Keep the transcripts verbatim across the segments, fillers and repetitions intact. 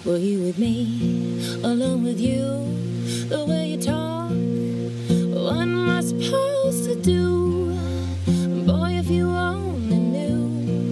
Were you with me, alone with you? The way you talk, what am I supposed to do? Boy, if you only knew.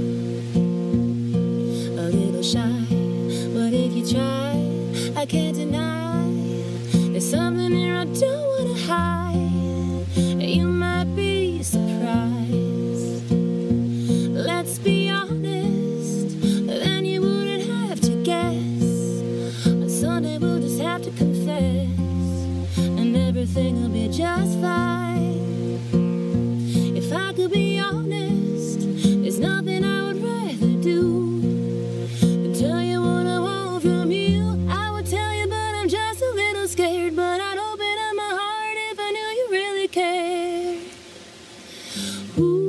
A little shy, but if you try, I can't deny. There's something here I don't wanna hide. You might be surprised. Let's be honest, then you wouldn't have to guess. On Sunday we'll just have to confess, and everything will be just fine. If I could be honest, there's nothing I would rather do than tell you what I want from you. I would tell you, but I'm just a little scared. But I'd open up my heart if I knew you really cared. Ooh.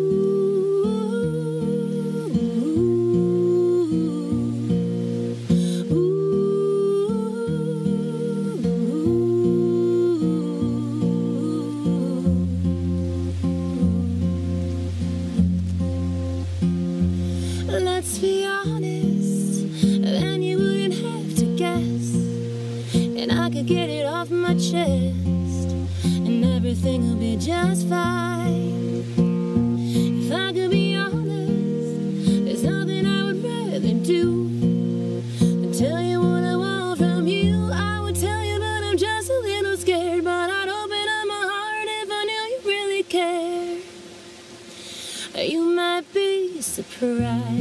Let's be honest, then you wouldn't have to guess, and I could get it off my chest, and everything will be just fine. If I could be honest, there's nothing I would rather do than tell you what I want from you. I would tell you, but I'm just a little scared. But I'd open up my heart if I knew you really cared. You might be surprised.